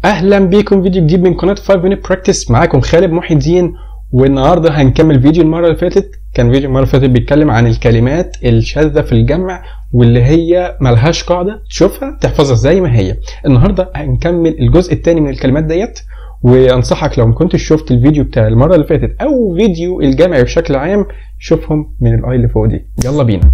اهلا بيكم فيديو جديد من قناه 5 minute practice. معاكم خالد محي الدين، والنهارده هنكمل فيديو المره اللي فاتت. كان فيديو المره اللي فاتت بيتكلم عن الكلمات الشاذه في الجمع واللي هي ملهاش قاعده تشوفها تحفظها زي ما هي. النهارده هنكمل الجزء الثاني من الكلمات ديت، وانصحك لو ما كنتش شفت الفيديو بتاع المره اللي فاتت او فيديو الجمع بشكل عام شوفهم من الاي اللي فوق دي. يلا بينا.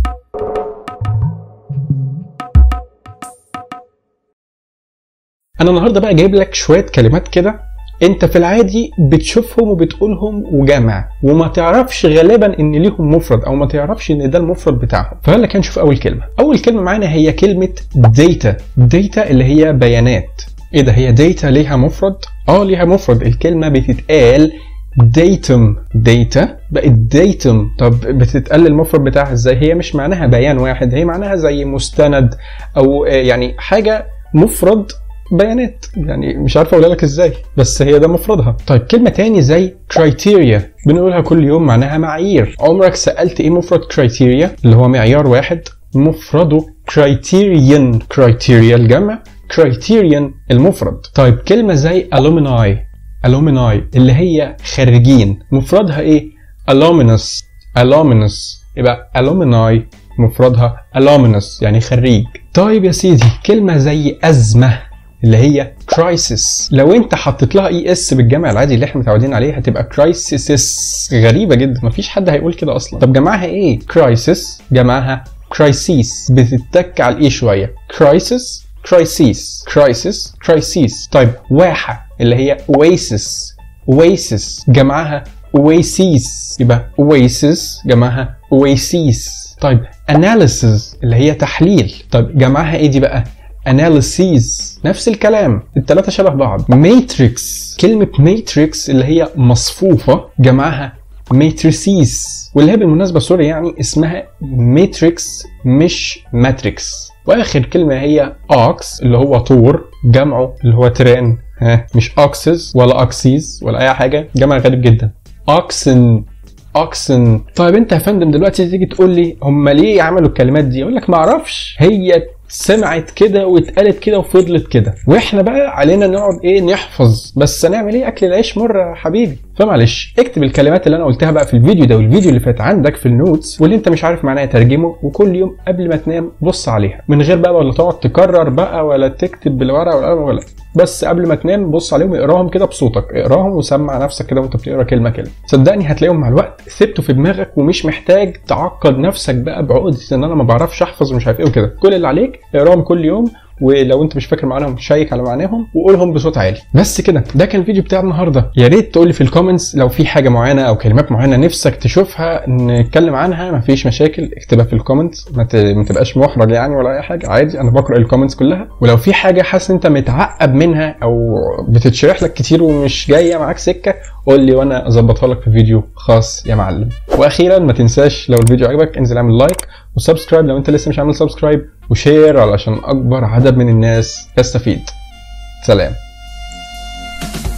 انا النهارده بقى جايب لك شويه كلمات كده انت في العادي بتشوفهم وبتقولهم وجمع، وما تعرفش غالبا ان ليهم مفرد او ما تعرفش ان ده المفرد بتاعهم. فيلا كده نشوف اول كلمه. اول كلمه معانا هي كلمه داتا. داتا اللي هي بيانات. ايه ده، هي داتا ليها مفرد؟ ليها مفرد. الكلمه بتتقال ديتم. داتا بقت ديتم. طب بتتقال المفرد بتاعها ازاي؟ هي مش معناها بيان واحد، هي معناها زي مستند او يعني حاجه مفرد بيانات. يعني مش عارف اقولها لك ازاي، بس هي ده مفردها. طيب كلمه تاني زي كرايتيريا، بنقولها كل يوم، معناها معايير. عمرك سالت ايه مفرد كرايتيريا؟ اللي هو معيار واحد، مفرده كرايتيريان. كرايتيريا الجمع، كرايتيريان المفرد. طيب كلمه زي alumni. alumni اللي هي خريجين، مفردها ايه؟ alumnus. alumnus يبقى alumni مفردها alumnus يعني خريج. طيب يا سيدي كلمه زي ازمه اللي هي crisis. لو انت حطيت لها اي اس بالجمع العادي اللي احنا متعودين عليه هتبقى crisis. غريبه جدا، مفيش حد هيقول كده اصلا. طب جمعها ايه؟ crisis جمعها crises. بتتك على الايه شويه. crisis crises crisis crises. طيب واحه اللي هي oasis. oasis جمعها oases يبقى oasis جمعها oases. طيب analysis اللي هي تحليل. طيب جمعها ايه دي بقى؟ analyses. نفس الكلام، الثلاثه شبه بعض. matrix. كلمه matrix اللي هي مصفوفه جمعها matrices، واللي هي بالمناسبه سوري يعني اسمها matrix مش matrix. واخر كلمه هي ox اللي هو طور، جمعه اللي هو تران. مش oxes ولا oxys ولا اي حاجه، جمع غريب جدا. oxen. oxen. طيب انت يا فندم دلوقتي تيجي تقول لي هم ليه عملوا الكلمات دي؟ اقول لك ما اعرفش، هي سمعت كده واتقالت كده وفضلت كده، واحنا بقى علينا نقعد نحفظ. بس هنعمل ايه؟ اكل العيش مر يا حبيبي. فمعلش اكتب الكلمات اللي انا قلتها بقى في الفيديو ده والفيديو اللي فات عندك في النوتس، واللي انت مش عارف معناها ترجمه، وكل يوم قبل ما تنام بص عليها من غير بقى ولا تقعد تكرر بقى ولا تكتب بالورقه ولا بس قبل ما تنام بص عليهم، اقراهم كده بصوتك، اقراهم وسمع نفسك كده وانت بتقرا كلمه كلمه. صدقني هتلاقيهم مع الوقت ثبتوا في دماغك، ومش محتاج تعقد نفسك بقى بعقده ان انا ما بعرفش احفظ ومش عارف ايه وكده. كل اللي عليك اقراهم كل يوم، ولو انت مش فاكر معناهم شيك على معناهم وقولهم بصوت عالي. بس كده، ده كان الفيديو بتاع النهارده. يا ريت تقول لي في الكومنتس لو في حاجه معينه او كلمات معينه نفسك تشوفها نتكلم عنها. مفيش مشاكل، اكتبها في الكومنتس، ما تبقاش محرج يعني ولا اي حاجه، عادي انا بقرا الكومنتس كلها. ولو في حاجه حاسس انت متعقب منها او بتتشرح لك كتير ومش جايه معاك سكه، قول لي وانا اظبطها لك في فيديو خاص يا معلم. واخيرا ما تنساش لو الفيديو عجبك انزل اعمل لايك وسبسكرايب لو انت لسه مش عامل سبسكرايب، وشير علشان اكبر عدد من الناس يستفيد. سلام.